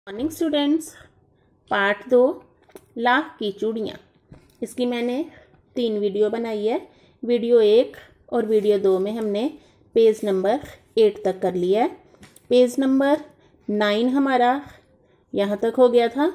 Morning students, part 2 lakh की चूड़ियाँ। इसकी मैंने 3 वीडियो बनाई है। वीडियो 1 और वीडियो 2 में हमने पेज नंबर 8 तक कर लिया है। पेज नंबर 9 हमारा यहाँ तक हो गया था।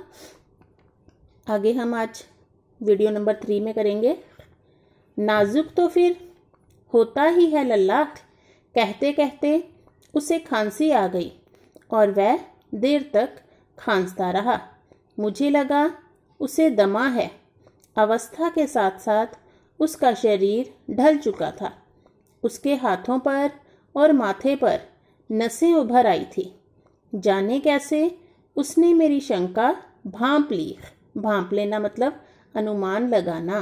आगे हम आज वीडियो नंबर 3 में करेंगे। नाजुक तो फिर होता ही है लल्ला, कहते कहते उसे खांसी आ गई और वह देर तक खांसता रहा। मुझे लगा उसे दमा है। अवस्था के साथ साथ उसका शरीर ढल चुका था। उसके हाथों पर और माथे पर नसें उभर आई थी। जाने कैसे उसने मेरी शंका भांप ली। भांप लेना मतलब अनुमान लगाना।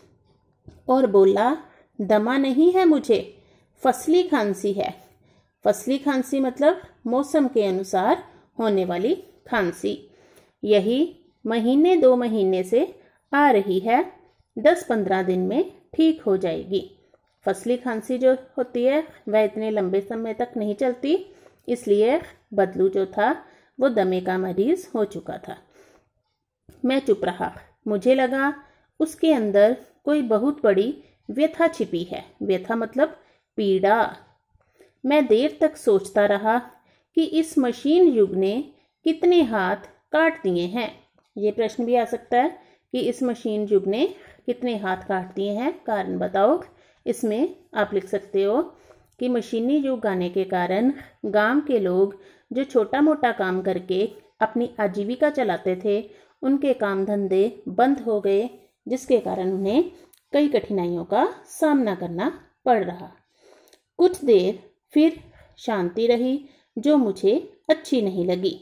और बोला, दमा नहीं है मुझे, फसली खांसी है। फसली खांसी मतलब मौसम के अनुसार होने वाली खांसी। यही महीने 2 महीने से आ रही है। 10-15 दिन में ठीक हो जाएगी। फसली खांसी जो होती है वह इतने लंबे समय तक नहीं चलती, इसलिए बदलू जो था वो दमे का मरीज हो चुका था। मैं चुप रहा। मुझे लगा उसके अंदर कोई बहुत बड़ी व्यथा छिपी है। व्यथा मतलब पीड़ा। मैं देर तक सोचता रहा कि इस मशीन युग ने कितने हाथ काट दिए हैं। ये प्रश्न भी आ सकता है कि इस मशीन युग ने कितने हाथ काट दिए हैं, कारण बताओ। इसमें आप लिख सकते हो कि मशीनी युग आने के कारण गांव के लोग जो छोटा मोटा काम करके अपनी आजीविका चलाते थे, उनके काम धंधे बंद हो गए, जिसके कारण उन्हें कई कठिनाइयों का सामना करना पड़ रहा। कुछ देर फिर शांति रही जो मुझे अच्छी नहीं लगी।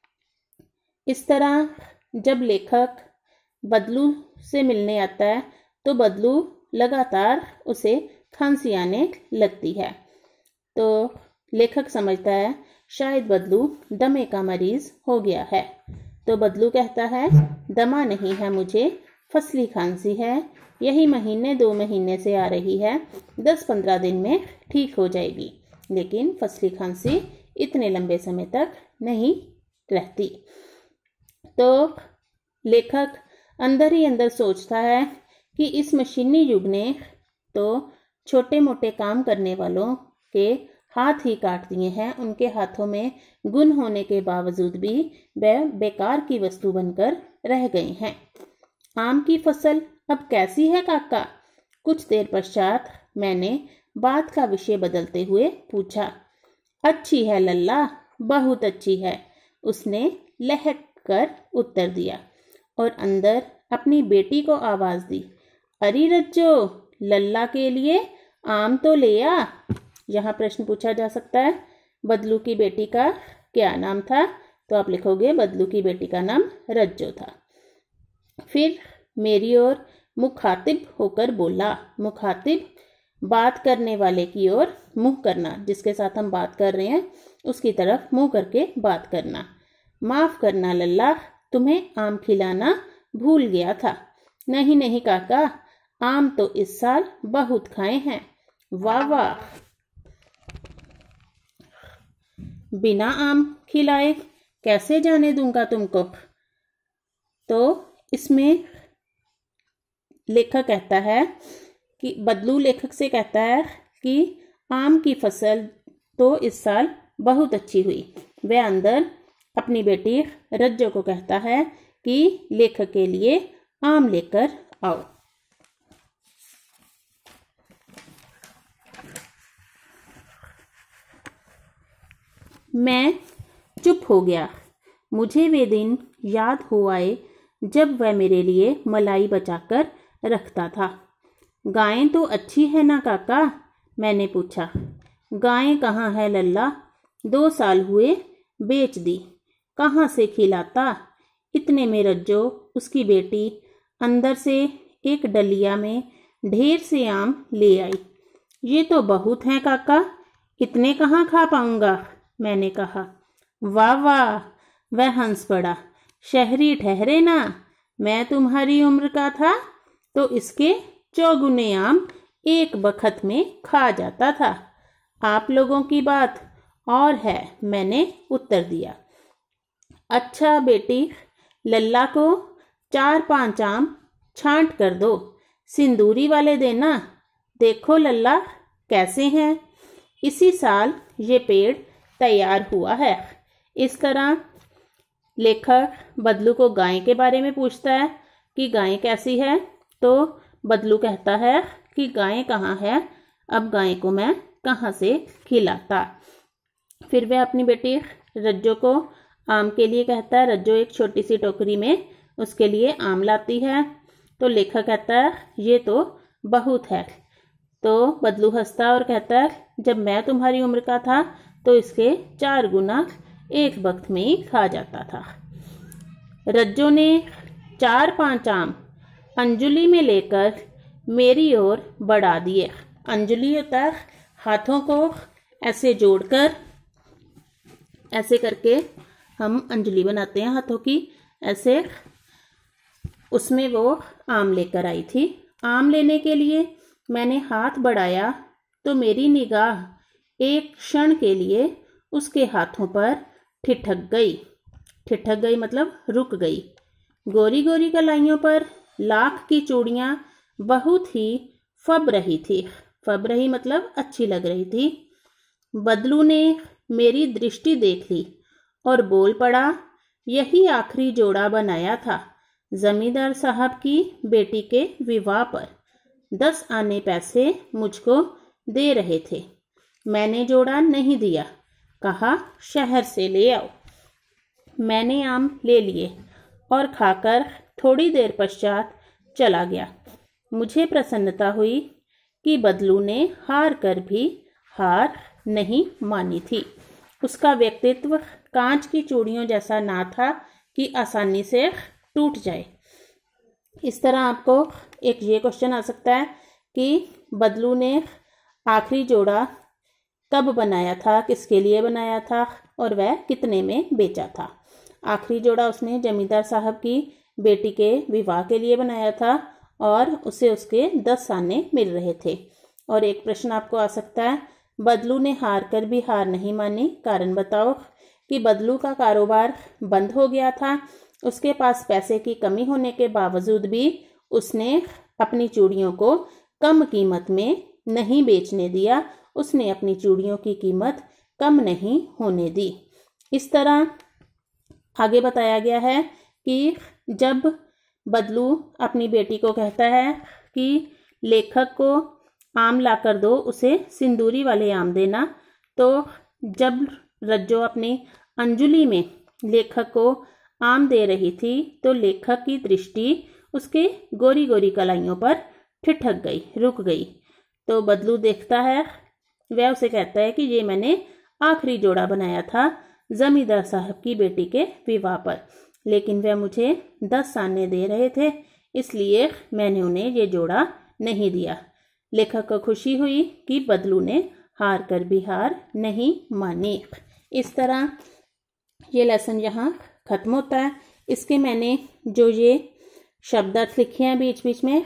इस तरह जब लेखक बदलू से मिलने आता है तो बदलू लगातार उसे खांसी आने लगती है। तो लेखक समझता है शायद बदलू दमे का मरीज हो गया है। तो बदलू कहता है, दमा नहीं है मुझे, फसली खांसी है। यही महीने 2 महीने से आ रही है। 10-15 दिन में ठीक हो जाएगी। लेकिन फसली खांसी इतने लंबे समय तक नहीं रहती। तो लेखक अंदर ही अंदर सोचता है कि इस मशीनी युग ने तो छोटे मोटे काम करने वालों के हाथ ही काट दिए हैं। उनके हाथों में गुण होने के बावजूद भी वह बेकार की वस्तु बनकर रह गए हैं। आम की फसल अब कैसी है काका? कुछ देर पश्चात मैंने बात का विषय बदलते हुए पूछा। अच्छी है लल्ला, बहुत अच्छी है, उसने लहक कर उत्तर दिया और अंदर अपनी बेटी को आवाज दी। अरे रज्जो, लल्ला के लिए आम तो ले आ। यहाँ प्रश्न पूछा जा सकता है बदलू की बेटी का क्या नाम था? तो आप लिखोगे बदलू की बेटी का नाम रज्जो था। फिर मेरी ओर मुखातिब होकर बोला। मुखातिब बात करने वाले की ओर मुंह करना, जिसके साथ हम बात कर रहे हैं उसकी तरफ मुंह करके बात करना। माफ करना लल्ला, तुम्हें आम खिलाना भूल गया था। नहीं नहीं काका, आम तो इस साल बहुत खाए हैं। वाह वाह, बिना आम खिलाए कैसे जाने दूंगा तुमको। तो इसमें लेखक कहता है कि बदलू लेखक से कहता है कि आम की फसल तो इस साल बहुत अच्छी हुई। वह अंदर अपनी बेटी रज्जो को कहता है कि लेखक के लिए आम लेकर आओ। मैं चुप हो गया। मुझे वे दिन याद हो आए जब वह मेरे लिए मलाई बचाकर रखता था। गायें तो अच्छी है ना काका? मैंने पूछा। गायें कहाँ है लल्ला, 2 साल हुए बेच दी। कहाँ से खिलाता? इतने में रज्जो, उसकी बेटी, अंदर से एक डलिया में ढेर से आम ले आई। ये तो बहुत हैं काका, इतने कहाँ खा पाऊंगा? मैंने कहा। वाह वाह, वह हंस पड़ा। शहरी ठहरे ना, मैं तुम्हारी उम्र का था तो इसके 4 गुने आम एक बखत में खा जाता था। आप लोगों की बात और है, मैंने उत्तर दिया। अच्छा बेटी, लल्ला को 4-5 आम छांट कर दो, सिंदूरी वाले देना, देखो लल्ला कैसे हैं। इसी साल ये पेड़ तैयार हुआ है। इस तरह लेखक बदलू को गाय के बारे में पूछता है कि गाय कैसी है, तो बदलू कहता है कि गाय कहाँ है, अब गाय को मैं कहाँ से खिलाता। फिर वह अपनी बेटी रज्जो को आम के लिए कहता है। रज्जो एक छोटी सी टोकरी में उसके लिए आम लाती है। तो लेखक कहता है ये तो बहुत है। तो बदलू हंसता और कहता है जब मैं तुम्हारी उम्र का था तो इसके 4 गुना एक वक्त में ही खा जाता था। रज्जो ने 4-5 आम अंजुली में लेकर मेरी ओर बढ़ा दिए। अंजुली होता है हाथों को ऐसे जोड़कर, ऐसे करके हम अंजलि बनाते हैं हाथों की, ऐसे उसमें वो आम लेकर आई थी। आम लेने के लिए मैंने हाथ बढ़ाया तो मेरी निगाह एक क्षण के लिए उसके हाथों पर ठिठक गई। ठिठक गई मतलब रुक गई। गोरी गोरी कलाइयों पर लाख की चूड़ियां बहुत ही फब रही थी। फब रही मतलब अच्छी लग रही थी। बदलू ने मेरी दृष्टि देख ली और बोल पड़ा, यही आखिरी जोड़ा बनाया था जमींदार साहब की बेटी के विवाह पर। 10 आने पैसे मुझको दे रहे थे। मैंने जोड़ा नहीं दिया, कहा शहर से ले आओ। मैंने आम ले लिए और खाकर थोड़ी देर पश्चात चला गया। मुझे प्रसन्नता हुई कि बदलू ने हार कर भी हार नहीं मानी थी। उसका व्यक्तित्व कांच की चूड़ियों जैसा ना था कि आसानी से टूट जाए। इस तरह आपको एक ये क्वेश्चन आ सकता है कि बदलू ने आखिरी जोड़ा कब बनाया था, किसके लिए बनाया था और वह कितने में बेचा था। आखिरी जोड़ा उसने जमींदार साहब की बेटी के विवाह के लिए बनाया था और उसे उसके 10 आने मिल रहे थे। और एक प्रश्न आपको आ सकता है, बदलू ने हार कर भी हार नहीं मानी, कारण बताओ। कि बदलू का कारोबार बंद हो गया था। उसके पास पैसे की कमी होने के बावजूद भी उसने अपनी चूड़ियों को कम कीमत में नहीं बेचने दिया। उसने अपनी चूड़ियों की कीमत कम नहीं होने दी। इस तरह आगे बताया गया है कि जब बदलू अपनी बेटी को कहता है कि लेखक को आम ला कर दो, उसे सिंदूरी वाले आम देना, तो जब रज्जो अपनी अंजुली में लेखक को आम दे रही थी तो लेखक की दृष्टि उसके गोरी गोरी कलाइयों पर ठिठक गई, रुक गई। तो बदलू देखता है, वह उसे कहता है कि ये मैंने आखिरी जोड़ा बनाया था जमींदार साहब की बेटी के विवाह पर, लेकिन वह मुझे 10 आने दे रहे थे, इसलिए मैंने उन्हें ये जोड़ा नहीं दिया। लेखक को खुशी हुई कि बदलू ने हार कर भी हार नहीं मानी। इस तरह ये लेसन यहाँ खत्म होता है। इसके मैंने जो ये शब्दार्थ लिखे हैं बीच बीच में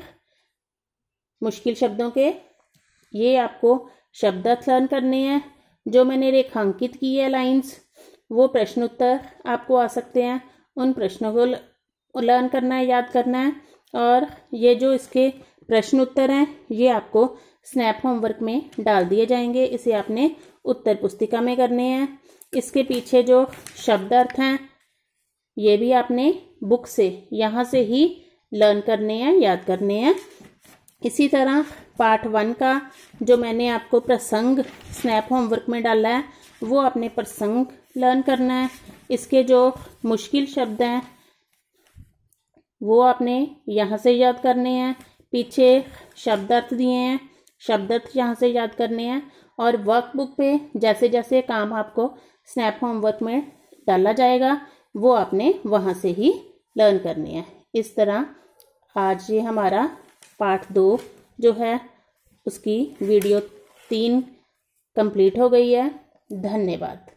मुश्किल शब्दों के, ये आपको शब्दार्थ लर्न करने हैं। जो मैंने रेखांकित की है लाइंस, वो प्रश्न उत्तर आपको आ सकते हैं। उन प्रश्नों को लर्न करना है, याद करना है। और ये जो इसके प्रश्न उत्तर हैं ये आपको स्नैप होमवर्क में डाल दिए जाएंगे। इसे आपने उत्तर पुस्तिका में करने हैं। इसके पीछे जो शब्दार्थ हैं ये भी आपने बुक से, यहाँ से ही लर्न करने हैं, याद करने हैं। इसी तरह पार्ट 1 का जो मैंने आपको प्रसंग स्नैप होमवर्क में डाला है वो आपने प्रसंग लर्न करना है। इसके जो मुश्किल शब्द हैं वो आपने यहाँ से याद करने हैं। पीछे शब्दार्थ दिए हैं, शब्दार्थ यहाँ से याद करने हैं। और वर्कबुक पे जैसे जैसे काम आपको स्नैप होमवर्क में डाला जाएगा वो आपने वहाँ से ही लर्न करने हैं। इस तरह आज ये हमारा पार्ट 2 जो है उसकी वीडियो 3 कंप्लीट हो गई है। धन्यवाद।